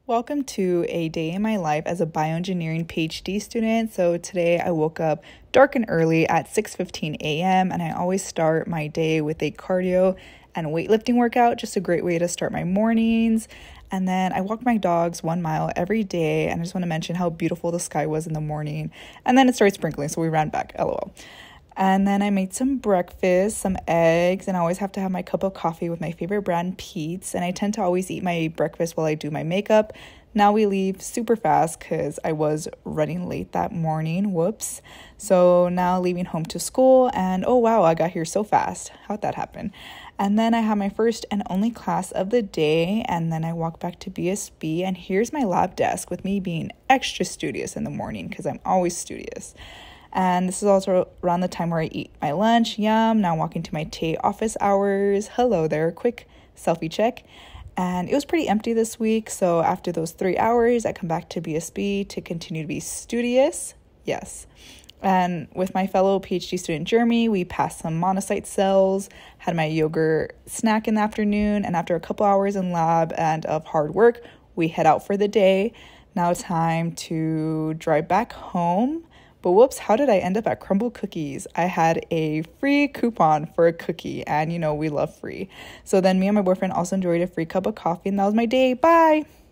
Welcome to a day in my life as a bioengineering PhD student. So today I woke up dark and early at 6:15 a.m. and I always start my day with a cardio and weightlifting workout, just a great way to start my mornings. And then I walk my dogs 1 mile every day, and I just want to mention how beautiful the sky was in the morning. And then it started sprinkling, so we ran back, LOL. And then I made some breakfast, some eggs, and I always have to have my cup of coffee with my favorite brand, Pete's. And I tend to always eat my breakfast while I do my makeup. Now we leave super fast because I was running late that morning. Whoops. So now leaving home to school, and oh wow, I got here so fast. How'd that happen? And then I have my first and only class of the day, and then I walk back to BSB, and here's my lab desk with me being extra studious in the morning because I'm always studious. And this is also around the time where I eat my lunch. Yum. Now walking to my TA office hours. Hello there. Quick selfie check. And it was pretty empty this week. So after those 3 hours, I come back to BSB to continue to be studious. Yes. And with my fellow PhD student, Jeremy, we passed some monocyte cells, had my yogurt snack in the afternoon. And after a couple hours in lab and of hard work, we head out for the day. Now time to drive back home. But whoops, how did I end up at Crumble Cookies? I had a free coupon for a cookie, and we love free. So then me and my boyfriend also enjoyed a free cup of coffee, and that was my day. Bye!